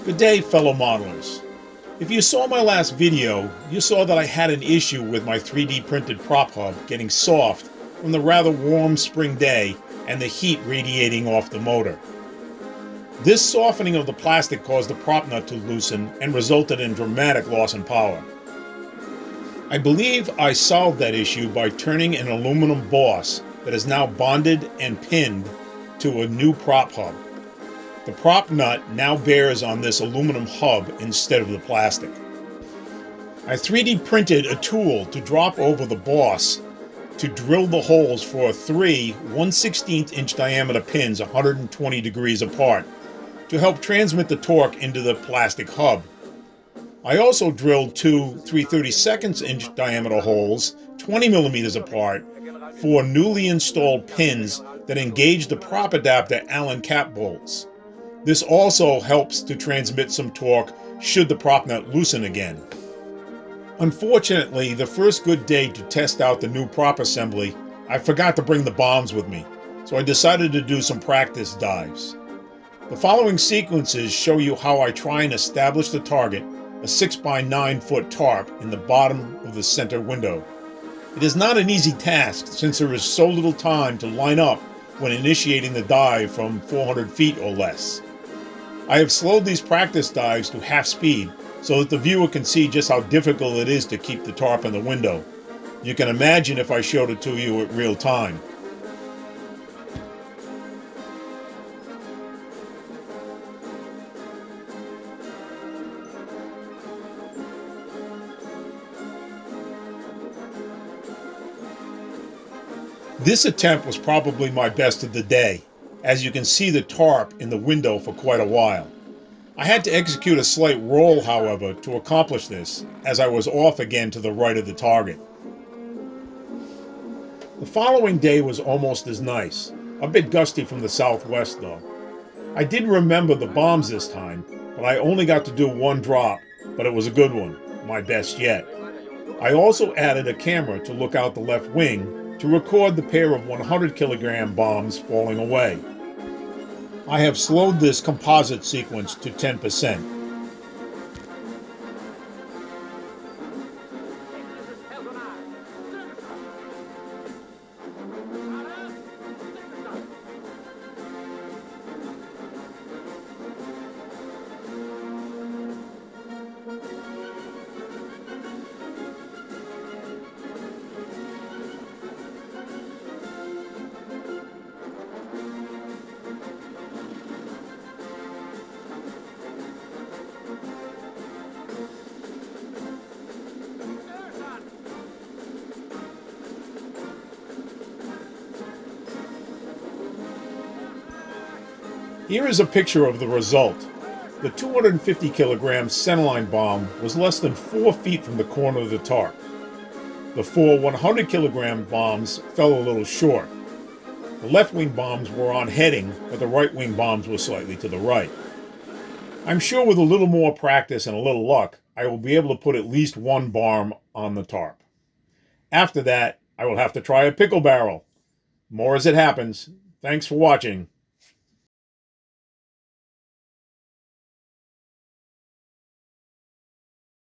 Good day, fellow modelers. If you saw my last video, you saw that I had an issue with my 3D printed prop hub getting soft from the rather warm spring day and the heat radiating off the motor. This softening of the plastic caused the prop nut to loosen and resulted in dramatic loss in power. I believe I solved that issue by turning an aluminum boss that is now bonded and pinned to a new prop hub. The prop nut now bears on this aluminum hub instead of the plastic. I 3D printed a tool to drop over the boss to drill the holes for three 1/16 inch diameter pins 120 degrees apart to help transmit the torque into the plastic hub. I also drilled two 3/32 inch diameter holes 20 millimeters apart for newly installed pins that engage the prop adapter Allen cap bolts. This also helps to transmit some torque should the prop nut loosen again. Unfortunately, the first good day to test out the new prop assembly, I forgot to bring the bombs with me, so I decided to do some practice dives. The following sequences show you how I try and establish the target, a 6x9 foot tarp in the bottom of the center window. It is not an easy task since there is so little time to line up when initiating the dive from 400 feet or less. I have slowed these practice dives to half speed so that the viewer can see just how difficult it is to keep the tarp in the window. You can imagine if I showed it to you at real time. This attempt was probably my best of the day, as you can see the tarp in the window for quite a while. I had to execute a slight roll, however, to accomplish this, as I was off again to the right of the target. The following day was almost as nice, a bit gusty from the southwest though. I did remember the bombs this time, but I only got to do one drop, but it was a good one, my best yet. I also added a camera to look out the left wing to record the pair of 100 kilogram bombs falling away. I have slowed this composite sequence to 10%. Here is a picture of the result. The 250 kilogram centerline bomb was less than 4 feet from the corner of the tarp. The four 100 kilogram bombs fell a little short. The left wing bombs were on heading, but the right wing bombs were slightly to the right. I'm sure with a little more practice and a little luck, I will be able to put at least one bomb on the tarp. After that, I will have to try a pickle barrel. More as it happens. Thanks for watching.